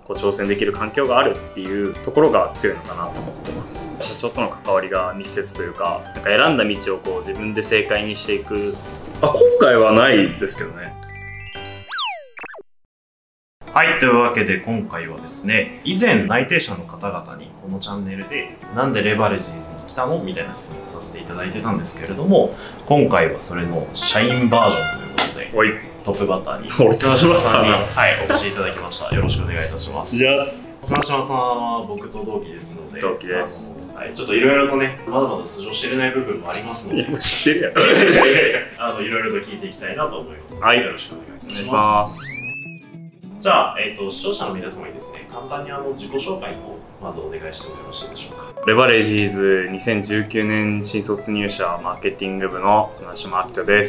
こう挑戦できる環境があるっていうところが強いのかなと思ってます。社長との関わりが密接というか、なんか選んだ道をこう自分で正解にしていく。今回はないですけどね。 はい、というわけで今回はですね、以前内定者の方々にこのチャンネルでなんでレバレジーズに来たのみたいな質問させていただいてたんですけれども、今回はそれの社員バージョンということで、 はい、 トップバッターに綱島さんに、 お越しいただきました。よろしくお願いいたします。綱島さんは僕と同期ですので、 同期です。 はい、ちょっといろいろとね、まだまだ素性知れない部分もありますので、 知ってるやん。 いろいろと聞いていきたいなと思います。 はい、 よろしくお願いいたします。じゃあ、視聴者の皆様にですね、簡単に自己紹介をまずお願いしてもよろしいでしょうか。 レバレジーズ2019年新卒入社マーケティング部の綱島明人です。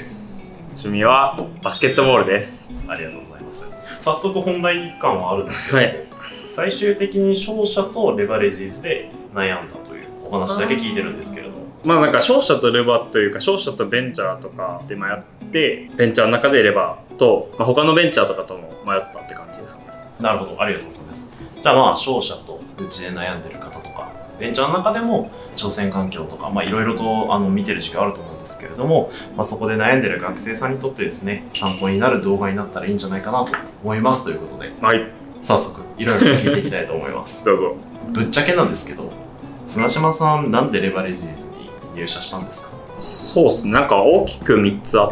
趣味はバスケットボールです。 ありがとうございます。早速本題感はあるんですけど、 はい、 最終的に商社とレバレジーズで悩んだというお話だけ聞いてるんですけれども、 なんか商社とレバというか商社とベンチャーとかで迷って、ベンチャーの中でレバと、他のベンチャーとかとも迷ったって感じですかね。 なるほど、ありがとうございます。じゃあ商社とうちで悩んでる方とか、ベンチャーの中でも挑戦環境とかいろいろと見てる時間あると思うんですけれども、そこで悩んでる学生さんにとってですね、参考になる動画になったらいいんじゃないかなと思いますということで、はい、早速いろいろと聞いていきたいと思います。 どうぞ。 ぶっちゃけなんですけど、綱島さんなんでレバレジーズに入社したんですか？ そうですね、なんか大きく3つあって、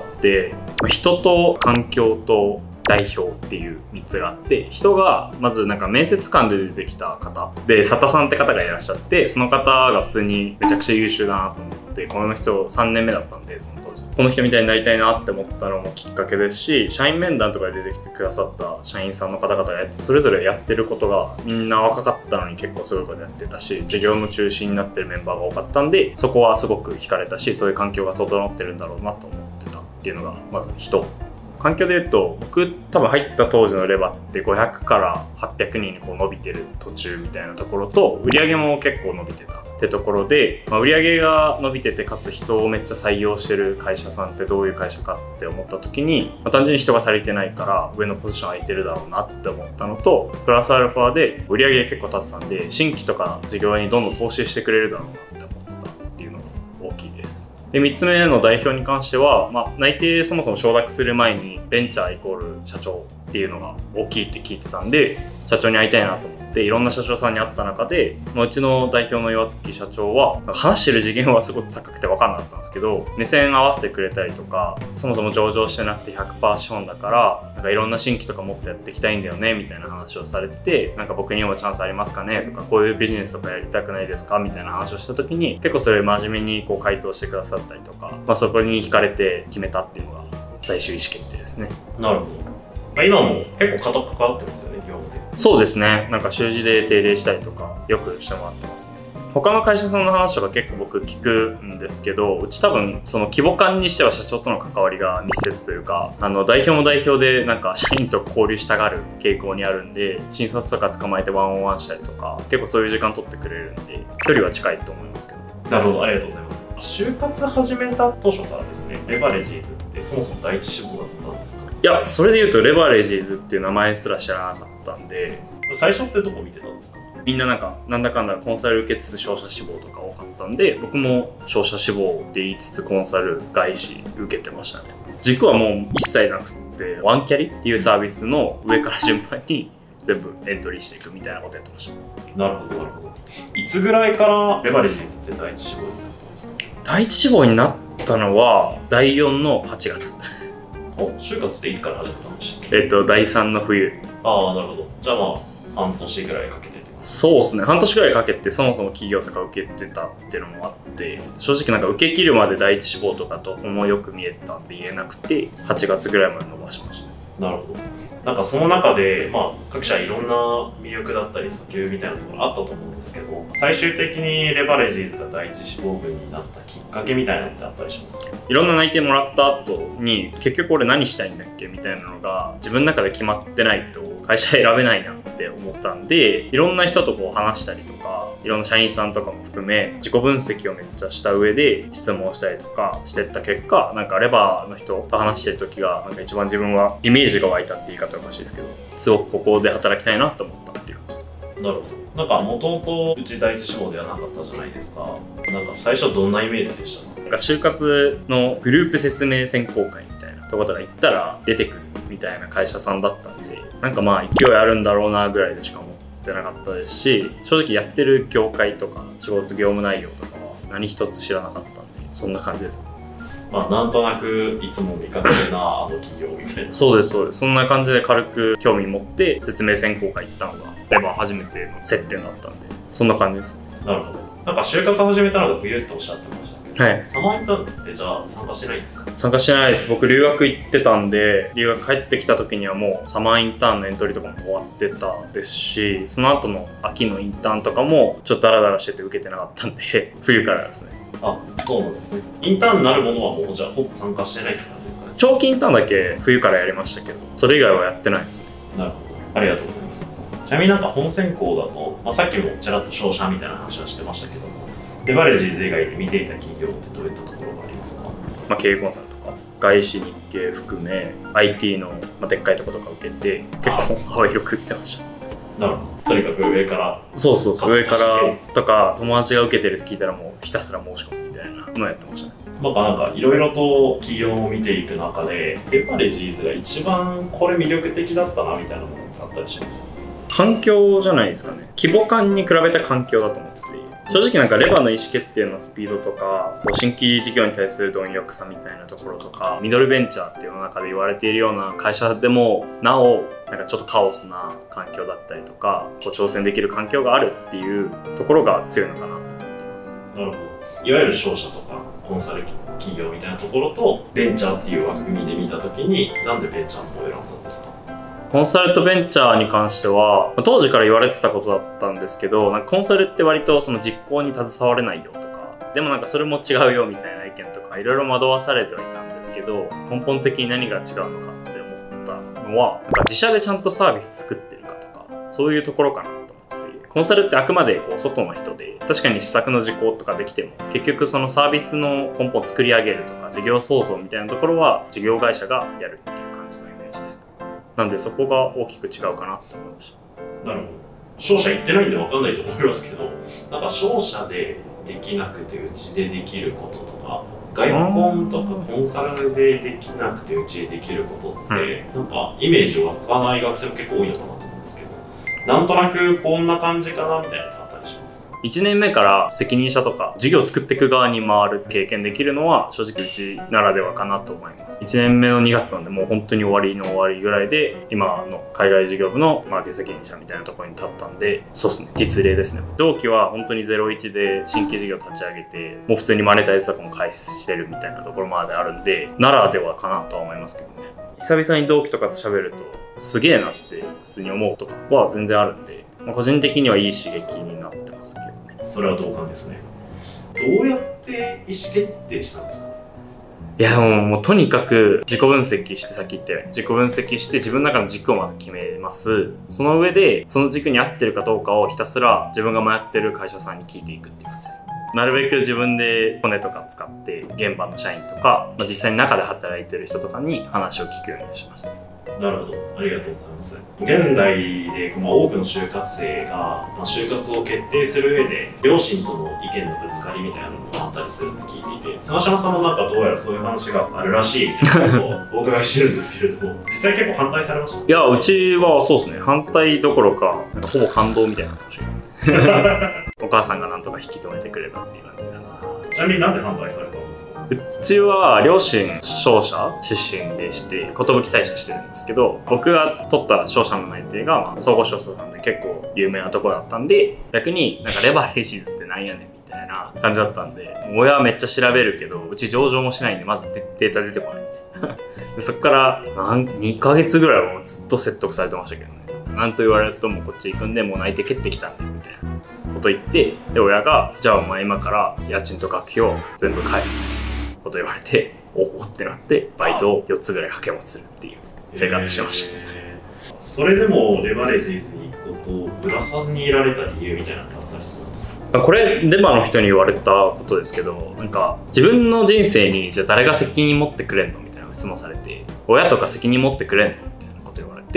人と環境と代表っていう3つがあって、人がまずなんか面接官で出てきた方で、佐田さんって方がいらっしゃって、その方が普通にめちゃくちゃ優秀だなと思って、この人3年目だったんで、その当時この人みたいになりたいなって思ったのもきっかけですし、社員面談とかで出てきてくださった社員さんの方々がそれぞれやってることがみんな若かったのに結構すごいことやってたし、事業の中心になってるメンバーが多かったんで、そこはすごく惹かれたし、そういう環境が整ってるんだろうなと思ってたっていうのがまず人。環境で言うと、僕多分入った当時のレバって500から800人にこう伸びてる途中みたいなところと、売り上げも結構伸びてたってところで、売り上げが伸びててかつ人をめっちゃ採用してる会社さんってどういう会社かって思った時に、単純に人が足りてないから上のポジション空いてるだろうなって思ったのと、プラスアルファで売り上げ結構立ってたんで、新規とか事業にどんどん投資してくれるだろうなって思ってたっていうのが大きいです。で、3つ目の代表に関しては、内定そもそも承諾する前にベンチャーイコール社長っていうのが大きいって聞いてたんで、社長に会いたいなと思っていろんな社長さんに会った中で、うちの代表の岩月社長は話してる次元はすごく高くて分かんなかったんですけど、目線合わせてくれたりとか、そもそも上場してなくて 100% 資本だからなんかいろんな新規とかもっとやっていきたいんだよねみたいな話をされてて、なんか僕にもチャンスありますかねとか、こういうビジネスとかやりたくないですかみたいな話をした時に、結構それ真面目にこう回答してくださったりとか、そこに惹かれて決めたっていうのが最終意思決定ですね。 なるほど。今も結構固く関わってますよね、業務で。 そうですね、なんか習字で定例したりとかよくしてもらってますね。他の会社さんの話とか結構僕聞くんですけど、うち多分その規模感にしては社長との関わりが密接というか、代表も代表でなんか社員と交流したがる傾向にあるんで、新卒とか捕まえてワンオンワンしたりとか、結構そういう時間取ってくれるんで距離は近いと思いますけど。 なるほど、ありがとうございます。就活始めた当初からですね、レバレジーズってそもそも第一志望だったんですか？ いや、それで言うとレバレジーズっていう名前すら知らなかったんで。 最初ってどこ見てたんですか？ みんななんだかんだコンサル受けつつ商社志望とか多かったんで、僕も商社志望って言いつつコンサル外資受けてましたね。軸はもう一切なくて、ワンキャリっていうサービスの上から順番に全部エントリーしていくみたいなことやってました。 なるほど、なるほど。いつぐらいからレバレジーズって第一志望になったんですか？ 第一志望になったのは第4の8月。 就活っていつから始めたんでしたっけ？ 第3の冬。 ああ、なるほど。じゃあ半年ぐらいかけて。 そうですね、半年ぐらいかけてそもそも企業とか受けてたっていうのもあって、正直なんか受け切るまで第一志望とかともよく見えたんで言えなくて、8月ぐらいまで伸ばしました。 なるほど。なんかその中で、各社いろんな魅力だったり訴求みたいなところあったと思うんですけど、最終的にレバレジーズが第一志望群になったきっかけみたいなのってあったりしますか？ いろんな内定もらった後に、結局俺何したいんだっけみたいなのが自分の中で決まってないと会社選べないなって思ったんで、いろんな人とこう話したりとか、いろんな社員さんとかも含め自己分析をめっちゃした上で質問したりとかしてった結果、なんかレバーの人と話してる時がなんか一番自分はイメージが湧いたって言い方おかしいですけど、すごくここで働きたいなと思ったっていうなるほど。なんかもともとうち第一志望ではなかったじゃないですか。なんか最初どんなイメージでした？ なんか就活のグループ説明選考会みたいなところから行ったら出てくるみたいな会社さんだったんで、なんかまあ勢いあるんだろうなぐらいでしか思ってなかったですし、正直やってる業界とか仕事業務内容とかは何一つ知らなかったんで、そんな感じですね。 まあなんとなくいつも見かけるなあの企業みたいな。 そうですそうです。そんな感じで軽く興味持って説明選考会行ったのがレバー初めての接点だったんで、そんな感じです。 なるほど。なんか就活始めたのが冬っておっしゃってましたけど、 はい、 サマーインターンってじゃあ参加してないんですか？ 参加してないです。僕留学行ってたんで、留学帰ってきた時にはもうサマーインターンのエントリーとかも終わってたですし、その後の秋のインターンとかもちょっとダラダラしてて受けてなかったんで冬からですね。 あ、そうなんですね。インターンになるものはもうじゃあほぼ参加してないって感じですかね。 長期インターンだけ冬からやりましたけど、それ以外はやってないですね。 なるほど。ありがとうございます。ちなみになんか本選考だと、まあ、さっきもちらっと商社みたいな話はしてましたけども、レバレッジーズ以外で見ていた企業ってどういったところがありますか？ まあ、経営コンサルとか外資日系含め IT のでっかいところとか受けて結構幅広く見てました。 なるほど。とにかく上から。 そうそうそう、上からとか友達が受けてるって聞いたらもうひたすら申し込むみたいなのをやってましたね。 なんかいろいろと企業を見ていく中でレバレッジーズが一番これ魅力的だったなみたいなものがあったりします？ 環境じゃないですかね。規模感に比べた環境だと思ってて、正直なんかレバーの意思決定のスピードとか新規事業に対する貪欲さみたいなところとか、ミドルベンチャーっていう世の中で言われているような会社でもなおなんかちょっとカオスな環境だったりとか挑戦できる環境があるっていうところが強いのかなと思ってます。 なるほど。いわゆる商社とかコンサル企業みたいなところとベンチャーっていう枠組みで見たときになんでベンチャーの方を選んだんですか？ コンサルとベンチャーに関しては当時から言われてたことだったんですけど、なんかコンサルって割とその実行に携われないよとか、でもなんかそれも違うよみたいな意見とかいろいろ惑わされてはいたんですけど、根本的に何が違うのかって思ったのはなんか自社でちゃんとサービス作ってるかとか、そういうところかなと思ってて、コンサルってあくまでこう外の人で確かに施策の実行とかできても結局そのサービスの根本を作り上げるとか事業創造みたいなところは事業会社がやるっていう感じのイメージです。なんでそこが大きく違うかなと思いました。 なるほど。商社行ってないんで分かんないと思いますけど、なんか商社でできなくてうちでできることとか、外コンとかコンサルでできなくてうちでできることって、なんかイメージ湧かない学生も結構多いのかなと思うんですけど、なんとなくこんな感じかなみたいなのがあったりします。 1年目から責任者とか事業を作っていく側に回る経験できるのは正直うちならではかなと思います。1年目の2月なんでもう本当に終わりの終わりぐらいで今の海外事業部のマーケ責任者みたいなところに立ったんで、そうですね、実例ですね。同期は本当に01で新規事業立ち上げてもう普通にマネタイズとかも開始してるみたいなところまであるんで、ならではかなとは思いますけどね。久々に同期とかと喋るとすげえなって普通に思うとかは全然あるんで、個人的にはいい刺激になってますけどね。 それは同感ですね。どうやって意思決定したんですか？ いやもうとにかく自己分析して、さっき言ったように自己分析して自分の中の軸をまず決めます。その上でその軸に合ってるかどうかをひたすら自分が迷ってる会社さんに聞いていくっていう感じです。なるべく自分でコネとか使って現場の社員とか、実際に中で働いてる人とかに話を聞くようにしました。 なるほど、ありがとうございます。現代で、多くの就活生が、就活を決定する上で両親との意見のぶつかりみたいなのもあったりするって聞いていて、綱島さんもなんかどうやらそういう話があるらしいみたいなことをお伺いしてるんですけれども、実際結構反対されました？ いや、うちはそうですね、反対どころかほぼ感動みたいになってましたお母さんがなんとか引き止めてくれたっていう感じです。 ちなみになんで反対されたんですか？ うちは両親商社出身でして寿退社してるんですけど、僕が取った商社の内定が総合商社なんで結構有名なところだったんで、逆になんかレバレッジーズってなんやねんみたいな感じだったんで、親はめっちゃ調べるけどうち上場もしないんでまずデータ出てこないみたいなでそっから2ヶ月ぐらいはもうずっと説得されてましたけどね。なんと言われるともうこっち行くんでもう内定蹴ってきたんでみたいなこと言って、で親がじゃあお前今から家賃と学費を全部返すみたいなこと言われて、おおってなってバイトを4つぐらい掛け持ちするっていう生活しました。 それでもレバレッジーズに行くことをぶらさずにいられた理由みたいなのがあったりするんですか？ これレバの人に言われたことですけど、なんか自分の人生にじゃあ誰が責任持ってくれんのみたいな質問されて、親とか責任持ってくれんのみたいなこと言われて、い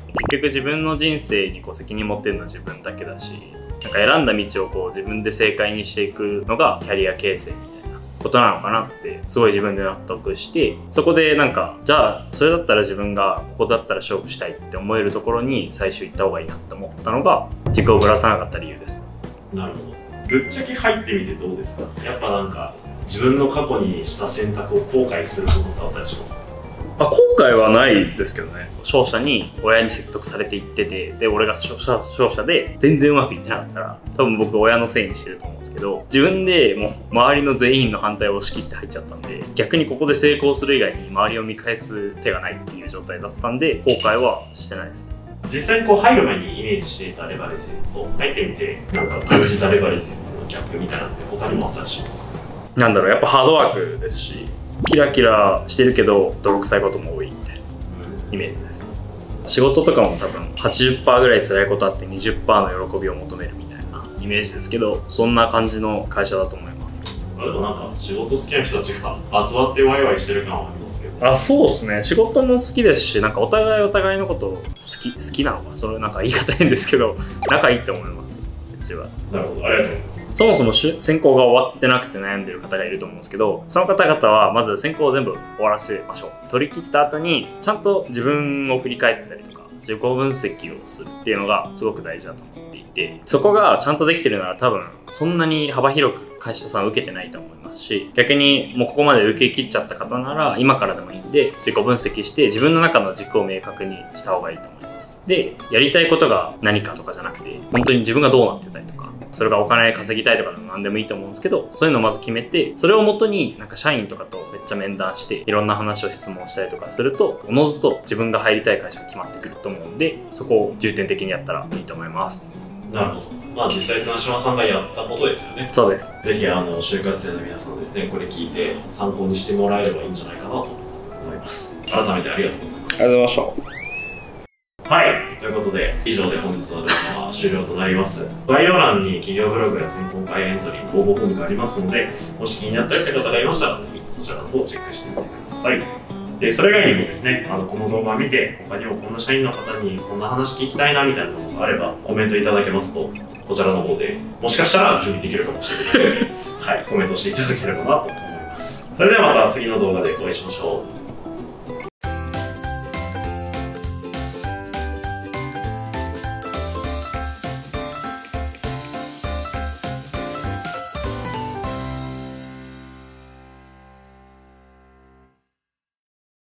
結局自分の人生にこう責任持ってるのは自分だけだし、なんか選んだ道をこう自分で正解にしていくのがキャリア形成みたいなことなのかなってすごい自分で納得して、そこでなんかじゃあそれだったら自分がここだったら勝負したいって思えるところに最初行った方がいいなって思ったのが軸をぶらさなかった理由です。 なるほど。ぶっちゃけ入ってみてどうですか？やっぱなんか自分の過去にした選択を後悔することってあったりしますか？ 後悔はないですけどね。勝者に親に説得されていってて、で俺が勝者で全然うまくいってなかったら多分僕親のせいにしてると思うんですけど、自分でもう周りの全員の反対を押し切って入っちゃったんで、逆にここで成功する以外に周りを見返す手がないっていう状態だったんで後悔はしてないです。 実際にこう入る前にイメージしていたレバレッジ率と入ってみてなんか感じたレバレッジ率のギャップみたいなのって他にもあったりしますか？ なんだろう、やっぱハードワークですし、キラキラしてるけど泥臭いことも多いみたいなイメージです。仕事とかも多分 80% ぐらい辛いことあって 20% の喜びを求めるみたいなイメージですけど、そんな感じの会社だと思います。 でもなんか仕事好きな人たちが集まってワイワイしてる感はありますけど。 そうですね。仕事も好きですし、なんかお互いのこと好きなのか、それなんか言い方変ですけど仲いいって思います。うちは。 なるほど、ありがとうございます。 そもそも選考が終わってなくて悩んでる方がいると思うんですけど、その方々はまず選考を全部終わらせましょう。取り切った後にちゃんと自分を振り返ったりとか自己分析をするっていうのがすごく大事だと思っていて、そこがちゃんとできてるなら多分そんなに幅広く会社さん受けてないと思いますし、逆にもうここまで受け切っちゃった方なら今からでもいいんで自己分析して自分の中の軸を明確にした方がいいと思います。で、やりたいことが何かとかじゃなくて、本当に自分がどうなってたりとか、それがお金稼ぎたいとかでも何でもいいと思うんですけど、そういうのをまず決めて、それをもとになんか社員とかとめっちゃ面談していろんな話を質問したりとかすると、おのずと自分が入りたい会社が決まってくると思うんで、そこを重点的にやったらいいと思います。 なるほど。まあ実際綱島さんがやったことですよね。 そうです。 ぜひ就活生の皆さんですね、これ聞いて参考にしてもらえればいいんじゃないかなと思います。改めてありがとうございます。 ありがとうございました。 はい、ということで以上で本日の動画は終了となります。概要欄に企業ブログや選考会エントリーの応募フォームがありますので、もし気になったよって方がいましたらぜひそちらの方をチェックしてみてください。でそれ以外にもですね、この動画を見て他にもこんな社員の方にこんな話聞きたいなみたいなのがあればコメントいただけますと、こちらの方でもしかしたら準備できるかもしれないので、はい、コメントしていただければなと思います。それではまた次の動画でお会いしましょう。